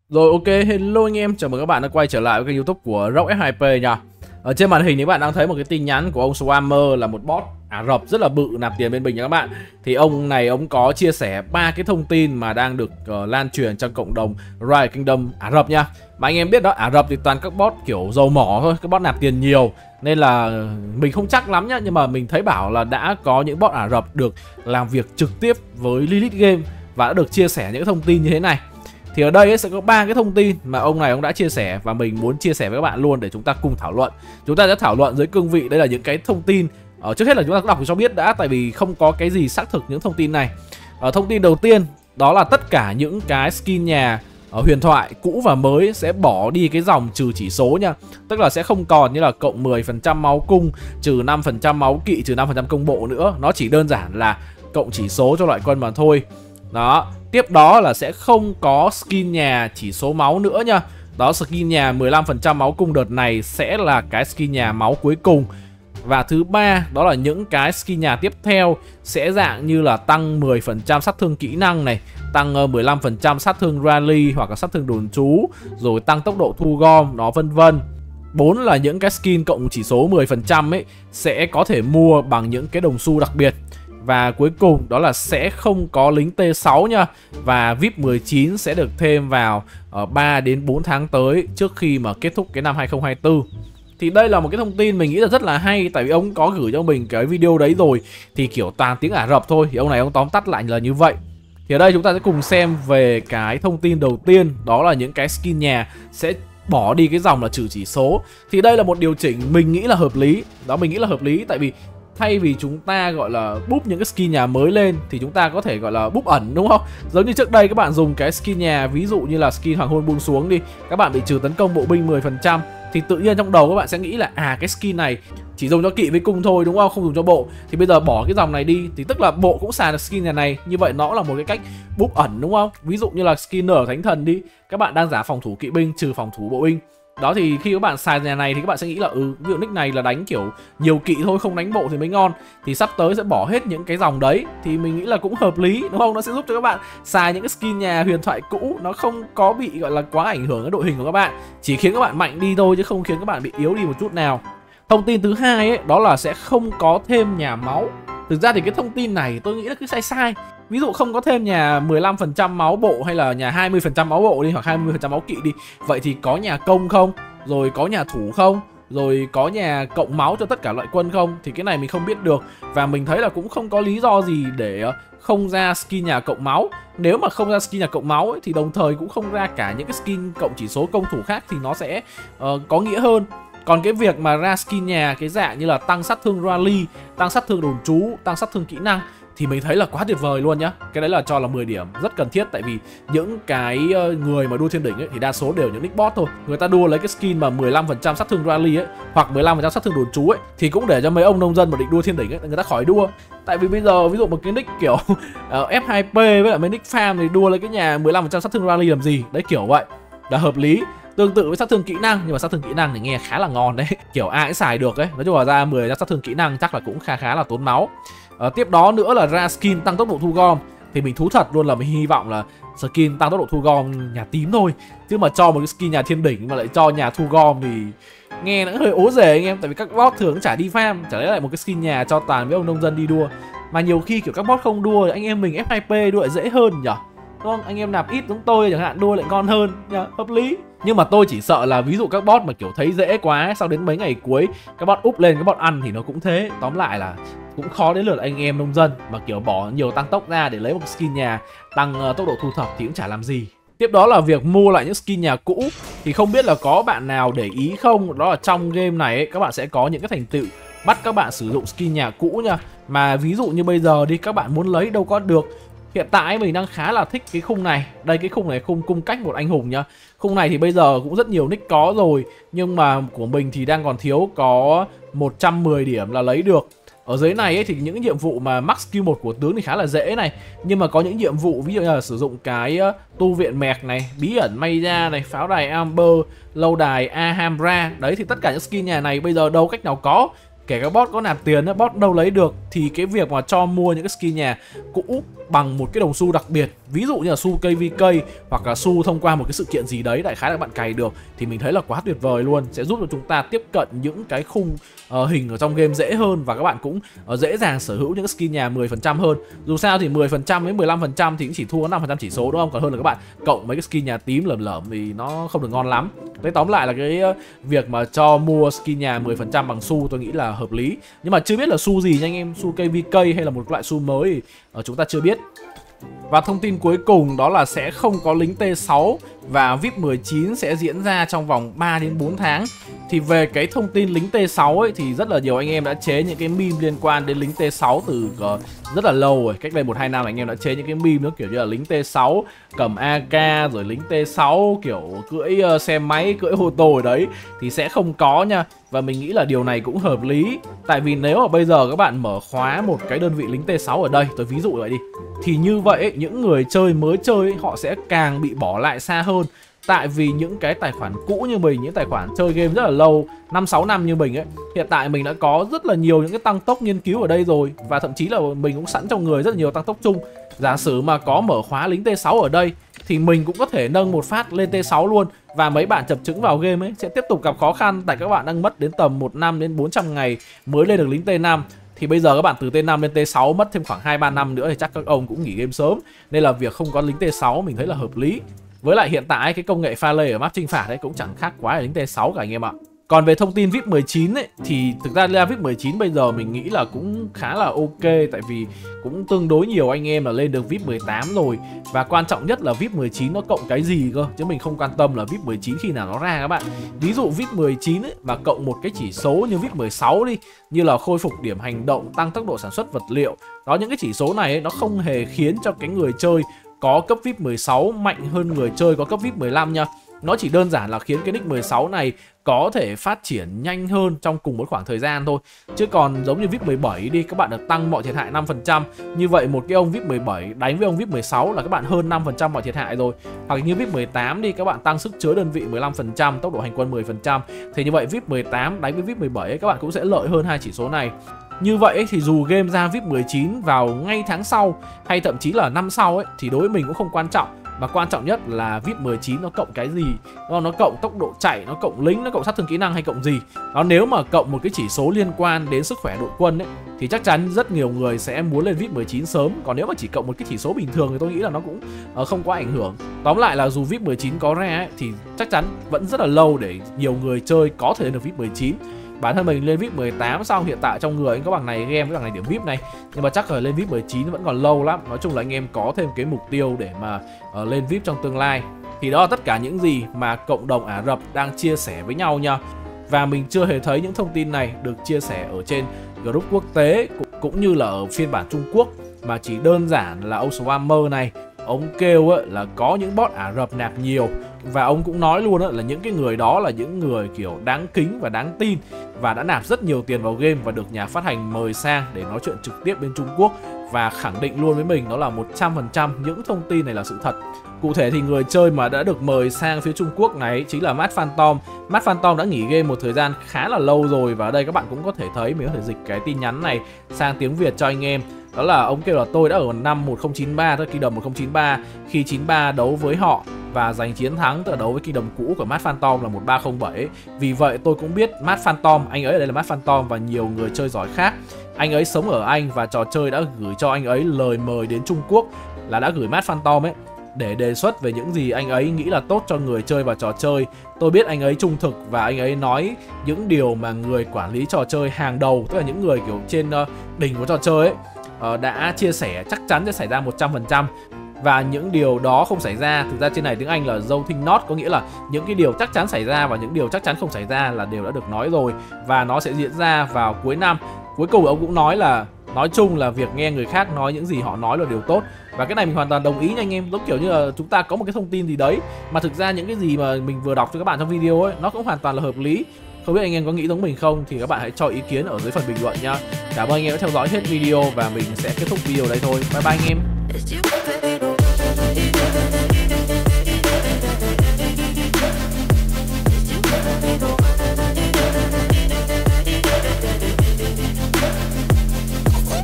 Rồi, ok, hello anh em, chào mừng các bạn đã quay trở lại với kênh YouTube của Rock F2P nha. Ở trên màn hình thì các bạn đang thấy một cái tin nhắn của ông Swammer, là một bot Ả Rập rất là bự nạp tiền bên mình nha các bạn. Thì ông này ông có chia sẻ 3 cái thông tin mà đang được lan truyền trong cộng đồng Riot Kingdom Ả Rập nha. Mà anh em biết đó, Ả Rập thì toàn các bot kiểu dầu mỏ thôi, các bot nạp tiền nhiều, nên là mình không chắc lắm nhá, nhưng mà mình thấy bảo là đã có những bot Ả Rập được làm việc trực tiếp với Lilith Game và đã được chia sẻ những thông tin như thế này. Thì ở đây sẽ có 3 cái thông tin mà ông này đã chia sẻ và mình muốn chia sẻ với các bạn luôn để chúng ta cùng thảo luận. Chúng ta sẽ thảo luận dưới cương vị đây là những cái thông tin. Trước hết là chúng ta đọc cho biết đã, tại vì không có cái gì xác thực những thông tin này. Thông tin đầu tiên đó là tất cả những cái skin nhà huyền thoại cũ và mới sẽ bỏ đi cái dòng trừ chỉ số nha. Tức là sẽ không còn như là cộng 10% máu cung, trừ 5% máu kỵ, trừ 5% công bộ nữa. Nó chỉ đơn giản là cộng chỉ số cho loại quân mà thôi. Đó, tiếp đó là sẽ không có skin nhà chỉ số máu nữa nha. Đó, skin nhà 15% máu cung đợt này sẽ là cái skin nhà máu cuối cùng. Và thứ ba đó là những cái skin nhà tiếp theo sẽ dạng như là tăng 10% sát thương kỹ năng này, tăng 15% sát thương rally hoặc là sát thương đồn trú, rồi tăng tốc độ thu gom, nó vân vân. 4 là những cái skin cộng chỉ số 10% ấy sẽ có thể mua bằng những cái đồng xu đặc biệt. Và cuối cùng đó là sẽ không có lính T6 nha. Và VIP 19 sẽ được thêm vào 3 đến 4 tháng tới, trước khi mà kết thúc cái năm 2024. Thì đây là một cái thông tin mình nghĩ là rất là hay, tại vì ông có gửi cho mình cái video đấy rồi, thì kiểu toàn tiếng Ả Rập thôi, thì ông này ông tóm tắt lại là như vậy. Thì ở đây chúng ta sẽ cùng xem về cái thông tin đầu tiên, đó là những cái skin nhà sẽ bỏ đi cái dòng là trừ chỉ số. Thì đây là một điều chỉnh mình nghĩ là hợp lý. Đó, mình nghĩ là hợp lý, tại vì thay vì chúng ta gọi là búp những cái skin nhà mới lên thì chúng ta có thể gọi là búp ẩn, đúng không? Giống như trước đây các bạn dùng cái skin nhà, ví dụ như là skin hoàng hôn buông xuống đi, các bạn bị trừ tấn công bộ binh 10%, thì tự nhiên trong đầu các bạn sẽ nghĩ là cái skin này chỉ dùng cho kỵ với cung thôi, đúng không? Không dùng cho bộ. Thì bây giờ bỏ cái dòng này đi thì tức là bộ cũng xài được skin nhà này. Như vậy nó là một cái cách búp ẩn, đúng không? Ví dụ như là skin nở thánh thần đi, các bạn đang giả phòng thủ kỵ binh trừ phòng thủ bộ binh. Đó, thì khi các bạn xài nhà này thì các bạn sẽ nghĩ là ví dụ nick này là đánh kiểu nhiều kỵ thôi, không đánh bộ thì mới ngon. Thì sắp tới sẽ bỏ hết những cái dòng đấy, thì mình nghĩ là cũng hợp lý, đúng không? Nó sẽ giúp cho các bạn xài những cái skin nhà huyền thoại cũ nó không có bị gọi là quá ảnh hưởng đến đội hình của các bạn, chỉ khiến các bạn mạnh đi thôi chứ không khiến các bạn bị yếu đi một chút nào. Thông tin thứ hai ấy, đó là sẽ không có thêm nhà máu. Thực ra thì cái thông tin này tôi nghĩ là cứ sai sai. Ví dụ không có thêm nhà 15% máu bộ hay là nhà 20% máu bộ đi, hoặc 20% máu kỵ đi, vậy thì có nhà công không? Rồi có nhà thủ không? Rồi có nhà cộng máu cho tất cả loại quân không? Thì cái này mình không biết được. Và mình thấy là cũng không có lý do gì để không ra skin nhà cộng máu. Nếu mà không ra skin nhà cộng máu ấy, thì đồng thời cũng không ra cả những cái skin cộng chỉ số công thủ khác, thì nó sẽ có nghĩa hơn. Còn cái việc mà ra skin nhà cái dạng như là tăng sát thương rally, tăng sát thương đồn trú, tăng sát thương kỹ năng thì mình thấy là quá tuyệt vời luôn nhá. Cái đấy là cho là 10 điểm, rất cần thiết. Tại vì những cái người mà đua thiên đỉnh ấy thì đa số đều những nick bot thôi. Người ta đua lấy cái skin mà 15% sát thương rally ấy, hoặc 15% sát thương đồn trú ấy, thì cũng để cho mấy ông nông dân mà định đua thiên đỉnh ấy, người ta khỏi đua. Tại vì bây giờ ví dụ một cái nick kiểu F2P với lại mấy nick farm thì đua lấy cái nhà 15% sát thương rally làm gì. Đấy, kiểu vậy là hợp lý. Tương tự với sát thương kỹ năng, nhưng mà sát thương kỹ năng thì nghe khá là ngon đấy, kiểu ai cũng xài được ấy. Nói chung là ra 10 sát thương kỹ năng chắc là cũng khá là tốn máu. Tiếp đó nữa là ra skin tăng tốc độ thu gom. Thì mình thú thật luôn là mình hy vọng là skin tăng tốc độ thu gom nhà tím thôi, chứ mà cho một cái skin nhà thiên đỉnh mà lại cho nhà thu gom thì nghe nó hơi ố rề anh em. Tại vì các bot thường chả đi farm, chả lẽ lại một cái skin nhà cho toàn với ông nông dân đi đua. Mà nhiều khi kiểu các bot không đua, anh em mình F2P đua lại dễ hơn nhỉ, đúng không? Anh em nạp ít giống tôi chẳng hạn, đua lại ngon hơn nhá, hợp lý. Nhưng mà tôi chỉ sợ là ví dụ các bot mà kiểu thấy dễ quá, sau đến mấy ngày cuối các bot úp lên, các bot ăn thì nó cũng thế. Tóm lại là cũng khó đến lượt anh em nông dân mà kiểu bỏ nhiều tăng tốc ra để lấy một skin nhà tăng tốc độ thu thập thì cũng chả làm gì. Tiếp đó là việc mua lại những skin nhà cũ. Thì không biết là có bạn nào để ý không, đó là trong game này ấy, các bạn sẽ có những cái thành tựu bắt các bạn sử dụng skin nhà cũ nha. Mà ví dụ như bây giờ đi, các bạn muốn lấy đâu có được. Hiện tại mình đang khá là thích cái khung này. Đây, cái khung này khung cung cách một anh hùng nhá. Khung này thì bây giờ cũng rất nhiều nick có rồi, nhưng mà của mình thì đang còn thiếu có 110 điểm là lấy được. Ở dưới này ấy, thì những nhiệm vụ mà max skill 1 của tướng thì khá là dễ này. Nhưng mà có những nhiệm vụ ví dụ như là sử dụng cái tu viện mẹc này, bí ẩn Maya này, pháo đài Amber, lâu đài Alhambra. Đấy, thì tất cả những skin nhà này bây giờ đâu cách nào có. kể cả bot có nạp tiền, bot đâu lấy được. Thì cái việc mà cho mua những cái skin nhà cũ bằng một cái đồng xu đặc biệt, ví dụ như là xu KVK hoặc là xu thông qua một cái sự kiện gì đấy, đại khái là bạn cày được, thì mình thấy là quá tuyệt vời luôn. Sẽ giúp cho chúng ta tiếp cận những cái khung hình ở trong game dễ hơn, và các bạn cũng dễ dàng sở hữu những skin nhà 10% hơn. Dù sao thì 10% với 15% thì cũng chỉ thua 5% chỉ số đúng không? Còn hơn là các bạn cộng mấy cái skin nhà tím lởm lởm thì nó không được ngon lắm. Đấy, tóm lại là cái việc mà cho mua skin nhà 10% bằng xu tôi nghĩ là hợp lý. Nhưng mà chưa biết là xu gì nha anh em, xu KVK hay là một loại xu mới thì chúng ta chưa biết. Và thông tin cuối cùng đó là sẽ không có lính T6 và VIP 19 sẽ diễn ra trong vòng 3 đến 4 tháng. Thì về cái thông tin lính T6 ấy thì rất là nhiều anh em đã chế những cái meme liên quan đến lính T6 từ rất là lâu rồi. Cách đây 1-2 năm anh em đã chế những cái meme nữa, kiểu như là lính T6 cầm AK, rồi lính T6 kiểu cưỡi xe máy, cưỡi ô tô ở đấy, thì sẽ không có nha. Và mình nghĩ là điều này cũng hợp lý. Tại vì nếu mà bây giờ các bạn mở khóa một cái đơn vị lính T6 ở đây, tôi ví dụ vậy đi, thì như vậy ấy, những người chơi mới chơi ấy, họ sẽ càng bị bỏ lại xa hơn. Tại vì những cái tài khoản cũ như mình, những tài khoản chơi game rất là lâu, 5-6 năm như mình ấy, hiện tại mình đã có rất là nhiều những cái tăng tốc nghiên cứu ở đây rồi. Và thậm chí là mình cũng sẵn trong người rất là nhiều tăng tốc chung. Giả sử mà có mở khóa lính T6 ở đây thì mình cũng có thể nâng một phát lên T6 luôn. Và mấy bạn chập chững vào game ấy sẽ tiếp tục gặp khó khăn, tại các bạn đang mất đến tầm 1 năm đến 400 ngày mới lên được lính T5. Thì bây giờ các bạn từ T5 lên T6 mất thêm khoảng 2-3 năm nữa thì chắc các ông cũng nghỉ game sớm. Nên là việc không có lính T6 mình thấy là hợp lý. Với lại hiện tại cái công nghệ pha lê ở map chinh phạt ấy cũng chẳng khác quá là lính T6 cả anh em ạ. Còn về thông tin VIP 19 ấy thì thực ra VIP 19 bây giờ mình nghĩ là cũng khá là ok, tại vì cũng tương đối nhiều anh em là lên được VIP 18 rồi. Và quan trọng nhất là VIP 19 nó cộng cái gì cơ, chứ mình không quan tâm là VIP 19 khi nào nó ra các bạn. Ví dụ VIP 19 ấy mà cộng một cái chỉ số như VIP 16 đi, như là khôi phục điểm hành động, tăng tốc độ sản xuất vật liệu. Đó, những cái chỉ số này ấy, nó không hề khiến cho cái người chơi có cấp VIP 16 mạnh hơn người chơi có cấp VIP 15 nha. Nó chỉ đơn giản là khiến cái nick 16 này có thể phát triển nhanh hơn trong cùng một khoảng thời gian thôi. Chứ còn giống như VIP 17 đi, các bạn được tăng mọi thiệt hại 5%. Như vậy một cái ông VIP 17 đánh với ông VIP 16 là các bạn hơn 5% mọi thiệt hại rồi. Hoặc như VIP 18 đi, các bạn tăng sức chứa đơn vị 15%, tốc độ hành quân 10%. Thì như vậy VIP 18 đánh với VIP 17 ấy, các bạn cũng sẽ lợi hơn hai chỉ số này. Như vậy thì dù game ra VIP 19 vào ngay tháng sau hay thậm chí là năm sau ấy, thì đối với mình cũng không quan trọng. Mà quan trọng nhất là VIP 19 nó cộng cái gì? Nó cộng tốc độ chạy, nó cộng lính, nó cộng sát thương kỹ năng hay cộng gì? Nếu mà cộng một cái chỉ số liên quan đến sức khỏe đội quân ấy, thì chắc chắn rất nhiều người sẽ muốn lên VIP 19 sớm. Còn nếu mà chỉ cộng một cái chỉ số bình thường thì tôi nghĩ là nó cũng không có ảnh hưởng. Tóm lại là dù VIP 19 có ra ấy, thì chắc chắn vẫn rất là lâu để nhiều người chơi có thể lên được VIP 19. Bản thân mình lên VIP 18 xong hiện tại trong người anh có bằng này game với bằng này điểm VIP này, nhưng mà chắc là lên VIP 19 vẫn còn lâu lắm. Nói chung là anh em có thêm cái mục tiêu để mà lên VIP trong tương lai. Thì đó là tất cả những gì mà cộng đồng Ả Rập đang chia sẻ với nhau nha. Và mình chưa hề thấy những thông tin này được chia sẻ ở trên group quốc tế cũng như là ở phiên bản Trung Quốc, mà chỉ đơn giản là ông Swammer này ông kêu là có những bot Ả Rập nạp nhiều. Và ông cũng nói luôn là những cái người đó là những người kiểu đáng kính và đáng tin, và đã nạp rất nhiều tiền vào game và được nhà phát hành mời sang để nói chuyện trực tiếp bên Trung Quốc. Và khẳng định luôn với mình đó là 100% những thông tin này là sự thật. Cụ thể thì người chơi mà đã được mời sang phía Trung Quốc này chính là Mad Phantom. Mad Phantom đã nghỉ game một thời gian khá là lâu rồi, và ở đây các bạn cũng có thể thấy, mình có thể dịch cái tin nhắn này sang tiếng Việt cho anh em. Đó là ông kêu là tôi đã ở năm 1093, tức Kingdom 1093, khi 93 đấu với họ và giành chiến thắng từ đấu với Kingdom cũ của Mad Phantom là 1307. Vì vậy tôi cũng biết Mad Phantom, anh ấy ở đây là Mad Phantom và nhiều người chơi giỏi khác. Anh ấy sống ở Anh và trò chơi đã gửi cho anh ấy lời mời đến Trung Quốc, là đã gửi Mad Phantom ấy để đề xuất về những gì anh ấy nghĩ là tốt cho người chơi và trò chơi. Tôi biết anh ấy trung thực và anh ấy nói những điều mà người quản lý trò chơi hàng đầu, tức là những người kiểu trên đỉnh của trò chơi ấy, đã chia sẻ chắc chắn sẽ xảy ra 100%. Và những điều đó không xảy ra, thực ra trên này tiếng Anh là Zothing Not, có nghĩa là những cái điều chắc chắn xảy ra và những điều chắc chắn không xảy ra là đều đã được nói rồi, và nó sẽ diễn ra vào cuối năm. Cuối cùng ông cũng nói là nói chung là việc nghe người khác nói những gì họ nói là điều tốt. Và cái này mình hoàn toàn đồng ý nha anh em. Giống kiểu như là chúng ta có một cái thông tin gì đấy mà thực ra những cái gì mà mình vừa đọc cho các bạn trong video ấy, nó cũng hoàn toàn là hợp lý. Không biết anh em có nghĩ giống mình không thì các bạn hãy cho ý kiến ở dưới phần bình luận nha. Cảm ơn anh em đã theo dõi hết video và mình sẽ kết thúc video đây thôi. Bye bye anh em.